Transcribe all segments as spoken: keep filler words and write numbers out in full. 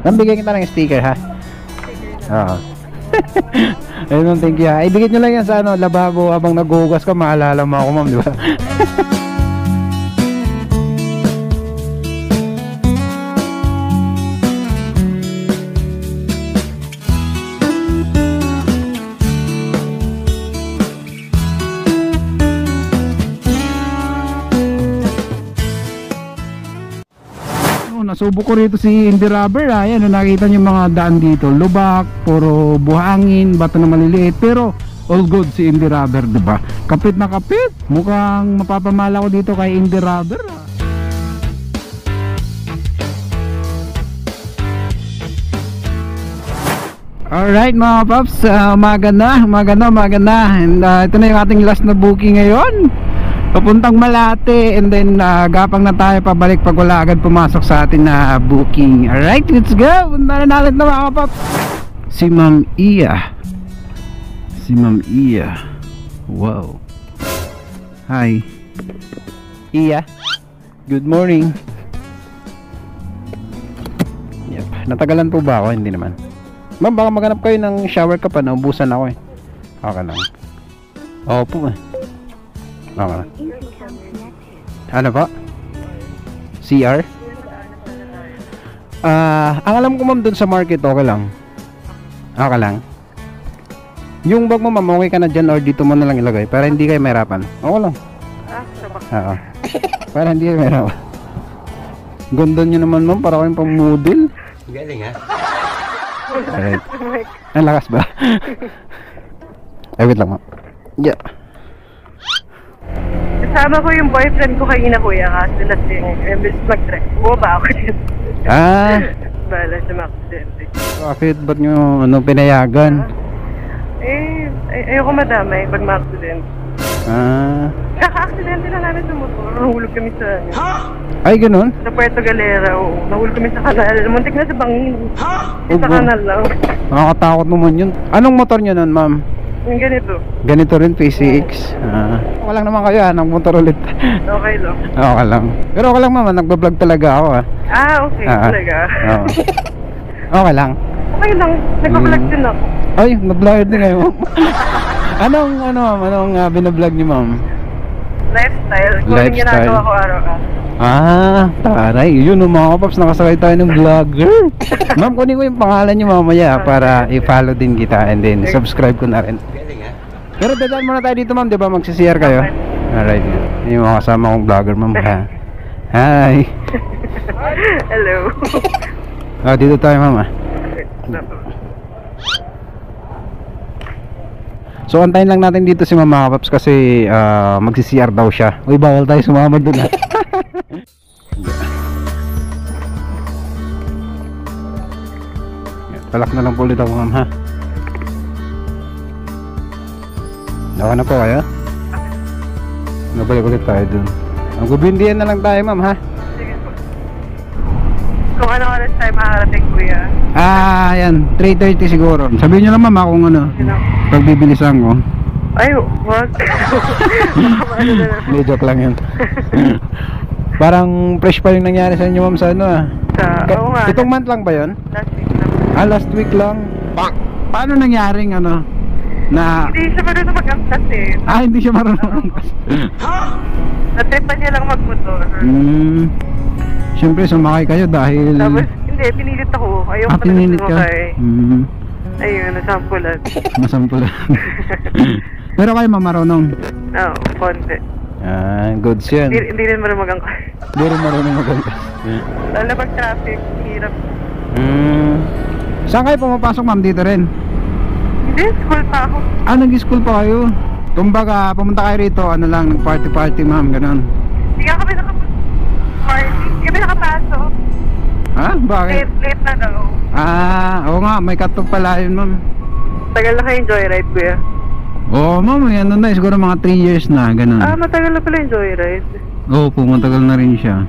Nambigay kita ng sticker ha. Oo. Ayun, thank you ha. Ibigay nyo lang yan sa ano, lababo habang naghuhugas ka, maalala mo ako ma'am, di ba? Nasubo ko rito si Indie Rubber. Ayan, nakita nyo mga daan dito, lubak, puro buhangin, bato na maliliit, pero all good si Indie Rubber, diba? Kapit na kapit. Mukhang mapapamala ko dito kay Indie Rubber. Alright mga paps, uh, umaga na, umaga na, umaga na. And uh, ito na yung ating last na booking ngayon, papuntang Malate, and then uh, gapang na tayo pabalik pag wala agad pumasok sa atin na uh, booking. Alright, let's go. Punta na natin na mga paps. Si Ma'am Iya. Si Ma'am Iya. Wow. Hi Iya, good morning. Yep. Natagalan po ba ako? Hindi naman. Ma'am, baka maghanap kayo ng shower ka pa, naubusan ako eh. Okay lang. Opo eh. Okay. Ano po? C R? Ah, uh, ang alam ko ma'am dun sa market, okay lang. Okay lang. Yung bag mo ma'am, okay ka na dyan or dito mo na lang ilagay para hindi kayo mahirapan. Okay lang. Oo. Para hindi kayo mahirapan. Ganda nyo naman ma'am, para kayong pang model. Galing ha? Alright. Ang lakas ba? Ay, wait lang ma'am. Yeah. Kasama ko yung boyfriend ko kanina kuya, kasi lasing. Imbis mag-trek. Bumaba ako dyan. Ah. Bahala siya ma-accidente. Bakit? Ba't nyo ano, pinayagan? Eh, ay ayoko madamay pag ma-accident. Ah. Kaka-accidente na namin sa motor. Nahulog kami sa... Ay, ganun? Sa Puerto Galera, oo. Nahulog kami sa kanal. Muntik na sa bangin. Eh, sa kanal lang. Nakakatakot naman yun. Anong motor nyo nun ma'am? Yung ganito. Ganito rin, P C X. Ah. Walang naman kayo ha, ng motor ulit. Okay lang. Okay lang. Pero okay lang mama, nagbablog talaga ako ha. Ah, okay. Ah, talaga. Oo. Okay lang. Okay lang. Nagbablog Mm. din ako. Ay, nag-vlog din kayo ma'am. Anong, ano ma'am, anong uh, binablog niyo ma'am? Lifestyle. Kung yung Lifestyle. ginagawa ko araw-araw. Ah, taray. Yun o mga kapaps, nakasakay tayo ng vlogger. Ma'am, kunin ko yung pangalan niyo mamaya para i-follow din kita and then subscribe ko na rin. Galing ha? Pero dadaan muna tayo dito ma'am, di ba? Magsi-C R kayo? Alright. Yung mga kasama kong vlogger ma'am ha. Hi. Hello. Ah, dito tayo ma'am ah. So antayin lang natin dito si Ma'am mga kapaps kasi uh, magsi-C R daw siya. Uy, bawal tayo sumama doon ha. Talak na lang po ulit ako ma'am ha. Nawa na po kayo? Nabalik ulit tayo dun. Ang gubindihan na lang tayo ma'am ha. Sige po. Kung ano oras tayo makarating kuya. Ah, yan, three thirty siguro. Sabihin nyo lang ma'am kung ano, You know? pagbibilisan ko. Ay, wag. Ano na lang. Hindi, joke lang yun. Parang fresh pa yung nangyari sa inyo ma'am sa ano ah. Sa, oo nga. Itong month lang ba yun? Last week lang. Ah, last week lang. Paano nangyaring ano? Na, Hindi siya marunong mag-angkas eh. ah, hindi siya marunong. Natripan niya lang magmotor. Hmm. Siyempre sumakay kayo dahil Tapos, hindi, pinilit ako. Ayaw ah, ko pinilit ka. sumakay. Hmm. Ayun, nasampulan. Masampulan. Pero kayo mamarunong. Oo, konti. Ah, goods yan. Hindi, hindi rin marunong mag-angkas. Hindi rin marunong maganda. Lalo pag traffic, hirap. Hmm. Saan kayo pumapasok ma'am? Dito rin? Hindi, school pa ako. Ah, nag-school pa kayo? Kumbaga, pumunta kayo rito, ano lang, nag-party-party ma'am, ganun. Hindi nga kami nakapasok. Hindi kami nakapasok. Ha? Bakit? Late, late na daw. Ah, oo nga, may cut-off pala yun ma'am. Tagal na kayong joyride, kuya. Oo ma'am, yan na, siguro mga three years na, ganun. Ah, matagal na pala yung joyride. Oo po, matagal na rin siya.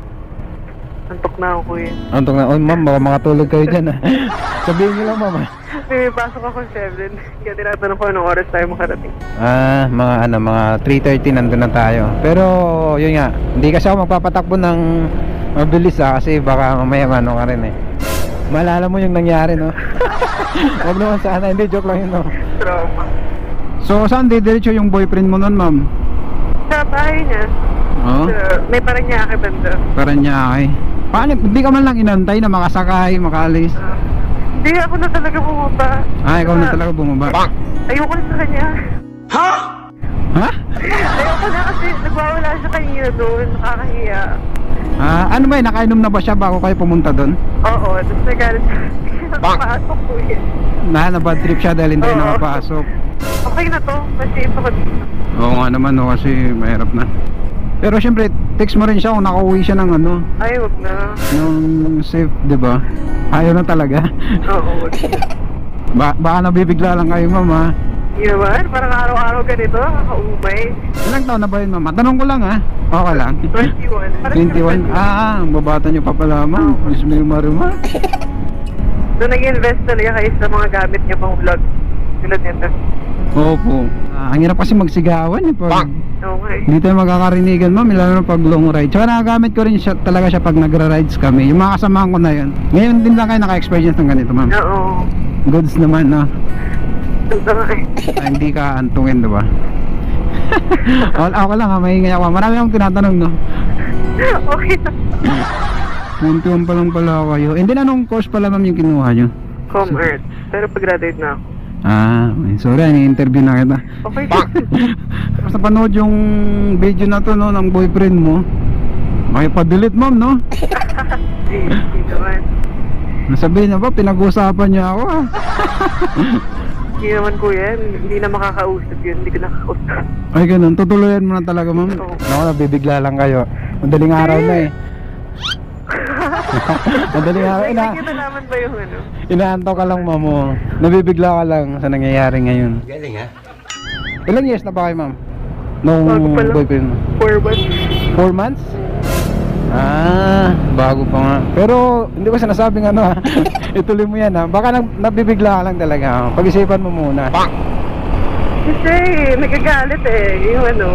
Antok na ako, kuya. Antok na, oh ma'am, baka makatulog kayo dyan ah. Sabihin nyo lang ma'am ah. May pasok ako seven. Kaya tinatanong ko anong oras tayo makarating. Ah, mga ano, mga three thirty nandun na tayo. Pero, yun nga, hindi kasi ako magpapatakbo ng mabilis ah, kasi baka mamaya ano ka rin eh. Maalala mo yung nangyari, no? Huwag naman sana, hindi, joke lang yun, no? Trauma. So, saan didiretso yung boyfriend mo nun, ma'am? Sa bahay niya. Oh? So, may parang niya banda. Parang niya, okay. Paano, hindi ka man lang inantay na makasakay, makaalis? Uh, hindi, ako na talaga bumaba. Ah, ikaw na talaga bumaba. Ayoko na sa kanya. Ha? Ayoko na kasi nagwawala siya kanina doon. Nakakahiya. Ah, ano ba, nakainom na ba siya bago kayo pumunta doon? Oo, tapos nagalit siya. Nakapasok ko yun. Na, na bad trip siya dahil hindi Oo. nakapasok. Okay na to, masave ako dito. Oo nga naman, no, kasi mahirap na. Pero syempre, text mo rin siya kung nakauwi siya ng ano, Ay, wag na. ng safe, di ba? Ayaw na talaga. Oo, wag na. ba baka nabibigla lang kayo, ma'am, ha? Hindi naman, parang araw-araw ganito, nakaumay. Ilang taon na ba yun, ma'am? Tanong ko lang, ha? Okay lang. twenty-one. Parang twenty-one? Ah, ang babata niyo pa pala, ma'am. Miss mo yung maruma. Doon nag-invest talaga kayo sa mga gamit niya pang vlog. Tulad nito. Opo. Ah, ang hirap kasi magsigawan eh pag Okay. hindi tayo magkakarinigan, ma'am, lalo na pag long ride. Tsaka nagagamit ko rin siya, talaga siya pag nagra-rides kami. Yung mga kasamahan ko na yun. Ngayon din lang kayo naka-experience ng ganito, ma'am. Oo. Goods naman, no? Ito nga eh. Ah, hindi ka antungin, diba? All ako lang, ha? Maingay ako. Marami akong tinatanong, no? Okay na. twenty-one pa lang pala kayo. And then anong course pala, ma'am, yung kinuha nyo? Commerce. Pero pag-graduate na ako. Ah, sorry, ni-interview na kita. Okay. Tapos napanood yung video na to, no, ng boyfriend mo. Makipa-delete, ma'am, no? Hindi, hindi naman. Nasabihin na ba, pinag-uusapan niya ako, ah. Hindi naman kuya, hindi na makakausap yun. Hindi ko nakakausap. Ay, ganun, tutuloyan mo na talaga, ma'am. Oo. Naku, nabibigla lang kayo. Madaling araw na eh. Madaling araw, ina Nakikita naman ba yung ano? inaanto ka lang, ma'am, oh. Nabibigla ka lang sa nangyayari ngayon. Galing ha? Ilang years na ba kayo, ma'am? Nung Bago pa lang. boyfriend mo? Four months. Four months? Ah, bago pa nga. Pero hindi ko sinasabing ano, ha. Ituloy mo yan, ha. Baka nab nabibigla ka lang talaga, ha. Pag-isipan mo muna. Kasi nagagalit eh. Yung ano.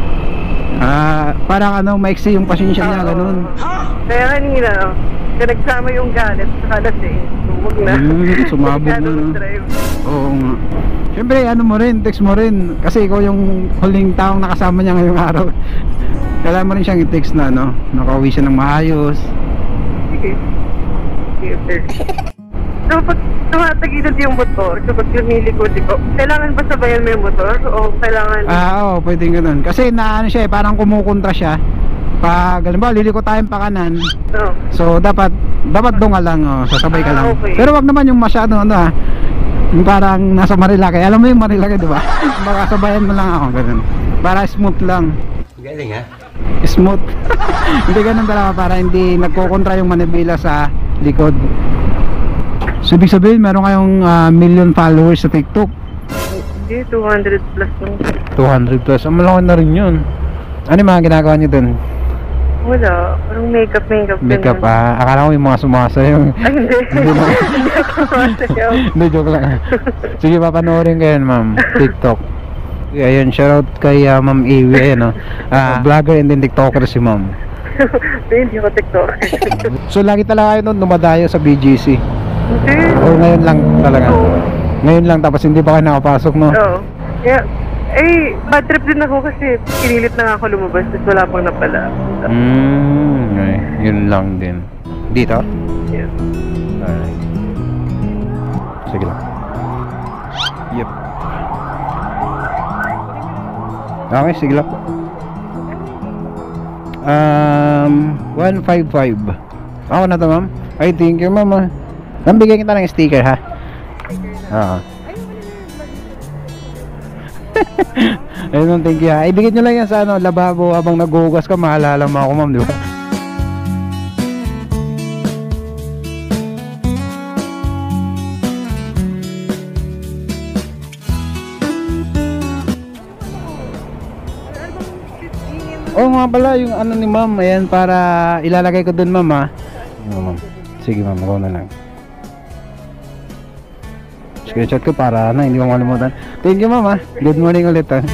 Ah, parang ano, maiksi yung pasensya niya, Oo. ganun. Kaya kanina, kaya nagsama yung galit sa lasing. So, wag na. Hmm, sumabog Delikado na, no? mag-drive. Oo nga. Siyempre, ano mo rin, text mo rin. Kasi ikaw yung huling taong nakasama niya ngayong araw. Kailangan mo rin siyang i-text na, no? Nakauwi siya ng maayos. Sige. Sige, sir. So, pag tumatagilid yung motor, kapag lumilikod ko, kailangan ba sabayan mo yung motor? O kailangan... Ah, oo, pwedeng ganun. Kasi na ano siya, eh, parang kumukontra siya. Pag, alam ba, liliko tayong pakanan. Oh. So, dapat, dapat doon ka lang, oh, sasabay ka Ah, lang. okay. Pero wag naman yung masyado, ano ah, yung parang nasa Marilake. Alam mo yung Marilake, di ba? Baka sabayan mo lang ako, ganun. Para smooth lang. Galing ha? Smooth. Hindi ganun talaga, para hindi nagkokontra yung manibela sa likod. So, ibig sabihin, meron kayong uh, million followers sa TikTok. Hindi, two hundred plus lang. two hundred plus. Ang malaki na rin yun. Ano yung mga ginagawa niyo dun? Wala. Parang makeup, makeup. Makeup ganun. ah. Akala ko yung mga sumasayaw. Ay, hindi. Hindi na. Hindi ako sumasayaw. Hindi, joke lang. Sige, papanoorin ko yan, ma'am. TikTok. Ayun, shoutout kay uh, Ma'am Iwi. Ayun, no? Ah, vlogger and then TikToker si ma'am. Hindi ako TikTok. So, lagi talaga kayo nun dumadayo sa B G C. Hindi. O ngayon lang talaga? Oo. Ngayon lang, tapos hindi pa kayo nakapasok, no? Oo. Kaya, eh, bad trip din ako kasi pinilit na nga ako lumabas tapos wala pang napala. Hmm, okay. Yun lang din. Dito? Yeah. Alright. Sige lang. Yep. Okay, sige lang. Um, one five five. Ako na to, ma'am. Ay, thank you, ma'am. ah. Ma'am, bigyan kita ng sticker, ha? Oo. Ayun, ma'am, thank you, ha. Ibigay nyo lang yan sa ano, lababo habang naghuhugas ka. Maalala mo ako, ma'am, di ba? Oo nga pala, yung ano ni ma'am, ayan, para ilalagay ko dun, ma'am, ha. Ano, ma'am. Sige, ma'am, ako na lang. Screenshot ko para na hindi mo makalimutan. Thank you ma'am ah. Good morning ulit ah.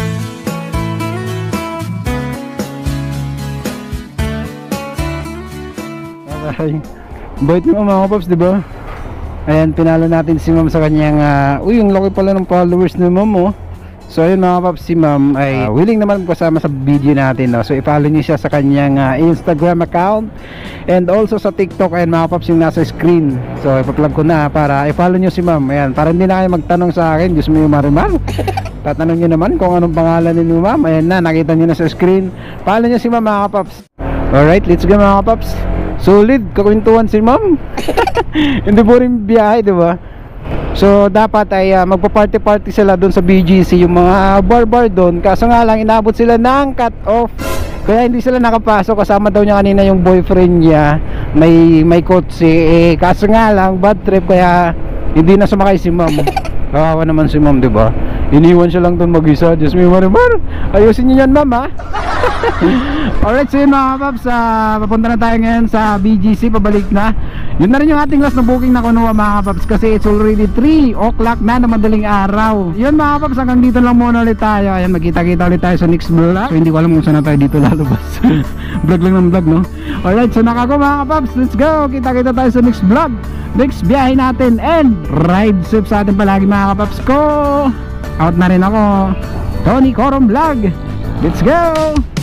Ay, bait mo mga paps, di ba? Ayan, pinalo natin si ma'am sa kanyang uh, uy, yung laki pala ng followers ni ma'am oh. So ayun mga paps, si ma'am ay uh, willing naman kasama sa video natin, no? So i-follow niyo siya sa kanyang uh, Instagram account and also sa TikTok. Ayan mga paps, yung nasa screen. So ipa-plug ko na para i-follow niyo si ma'am. Ayan, para hindi na kayo magtanong sa akin, Diyos mo yung marimar. Tatanong niyo naman kung anong pangalan ni ma'am. Ayan na, nakita niyo na sa screen. Follow niyo si ma'am mga paps. Alright, let's go mga paps. Solid, kakwentuhan si ma'am. Hindi po rin biyahe, di ba? So dapat ay uh, magpa-party-party sila doon sa B G C, yung mga bar-bar doon. Kaso nga lang inabot sila ng cut-off, kaya hindi sila nakapasok. Kasama daw niya kanina yung boyfriend niya, may may kotse eh, kaso nga lang bad trip kaya hindi na sumakay si ma'am. Kawawa naman si ma'am, di ba? Iniwan siya lang doon mag-isa. Diyos mo, marimar, ayusin niyo yan ma'am ha. Alright, so yun mga paps, uh, papunta na tayo ngayon sa B G C, pabalik na. Yun na rin yung ating last na booking na kunuha mga paps, kasi it's already three o'clock na na madaling araw. Yun mga paps, hanggang dito lang muna ulit tayo. Ayan, magkita-kita ulit tayo sa next vlog. So hindi ko alam kung saan na tayo dito lalabas. Vlog lang ng vlog, no? Alright, so nakako mga paps, let's go. Kita-kita tayo sa next vlog, next biyahe natin, and ride safe sa atin palagi mga kapaps ko. Out na rin ako, Tony Corom Vlog. Let's go!